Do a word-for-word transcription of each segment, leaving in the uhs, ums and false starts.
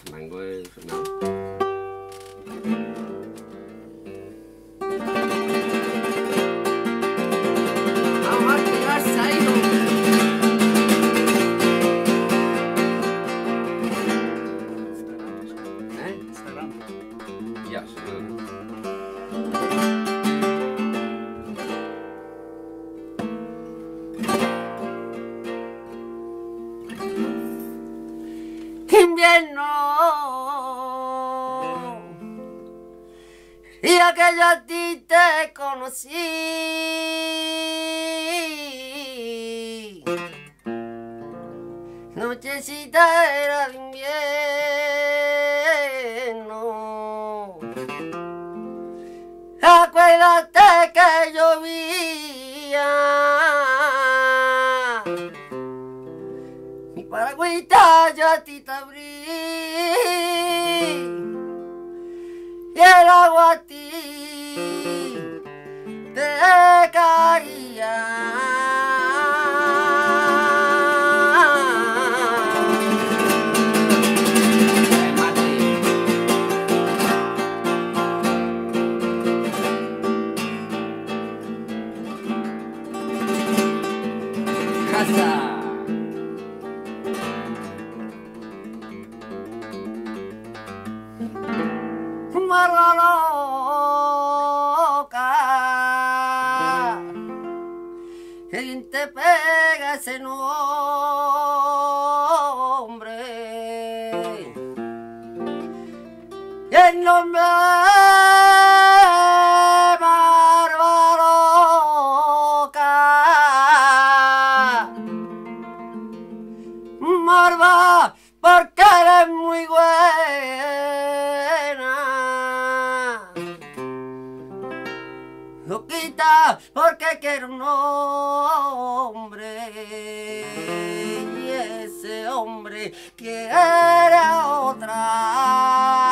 Mango es... No. Vamos a tirar saldo. ¿Eh? Ya, sí. Invierno día que yo a ti te conocí, nochecita era de invierno, acuérdate que llovía, mi paragüita yo a ti te abrí y el agua a ti te caía. Casa. Marra loca, que bien te pega ese nombre, y el nombre Marra loca, Marva, porque eres muy buena. Loquita, porque quiero un hombre y ese hombre quiere a otra.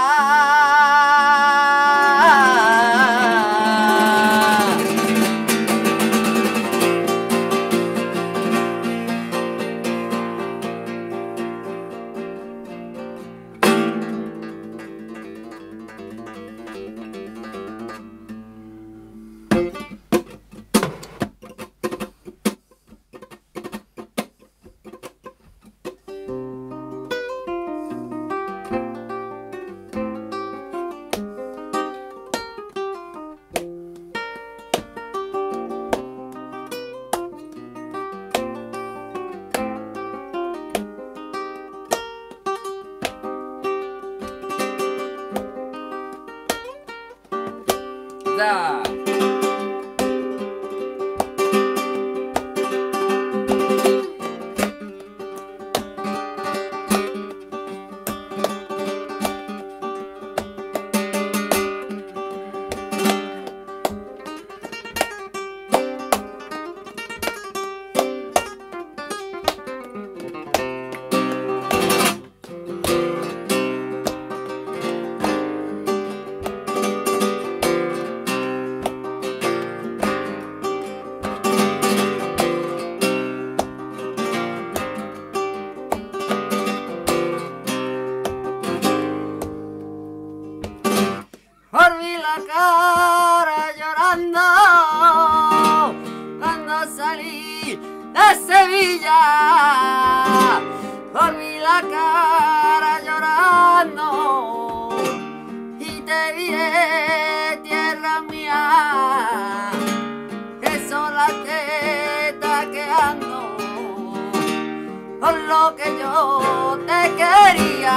Da. Volví la cara llorando cuando salí de Sevilla. Volví la cara llorando y te diré, tierra mía, que sola te está quedando con lo que yo te quería.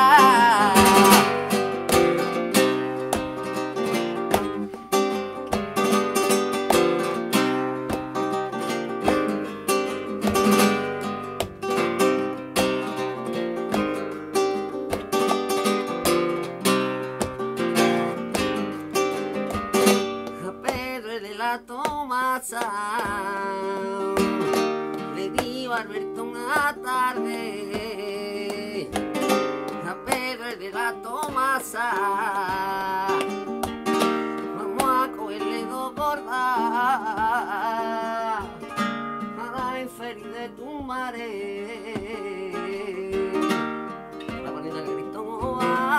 La Tomasa le di a Alberto una tarde a Pedro de la Tomasa, vamos a cogerle dos gordas a la infeliz de tu madre, la bonita que gritó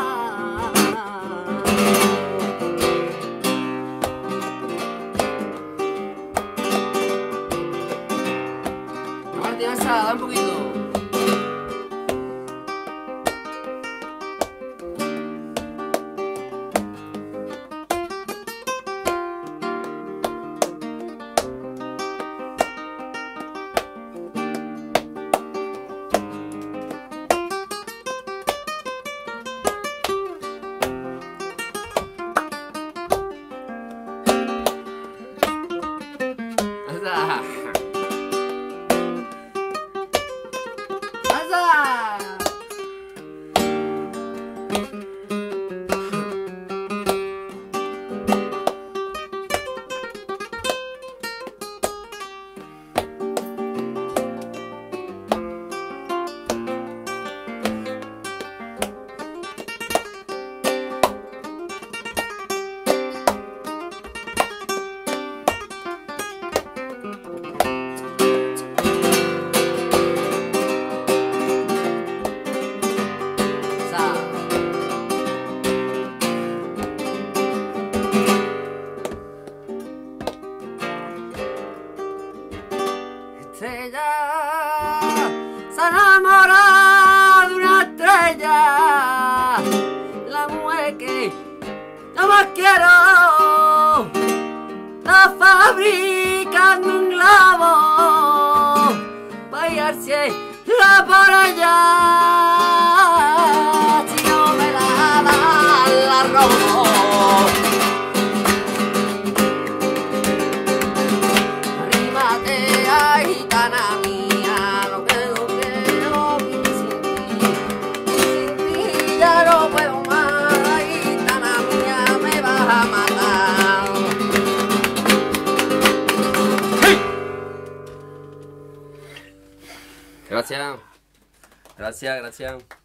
Estrella, se enamora de una estrella, la mujer que yo más quiero, la fabrican de un globo, vaya al cielo por allá, si no me la da, la robo. Gitana mía, lo que no quiero vivir sin ti, y sin ti ya no puedo más, gitana mía, me vas a matar. Gracias. Gracias, gracias.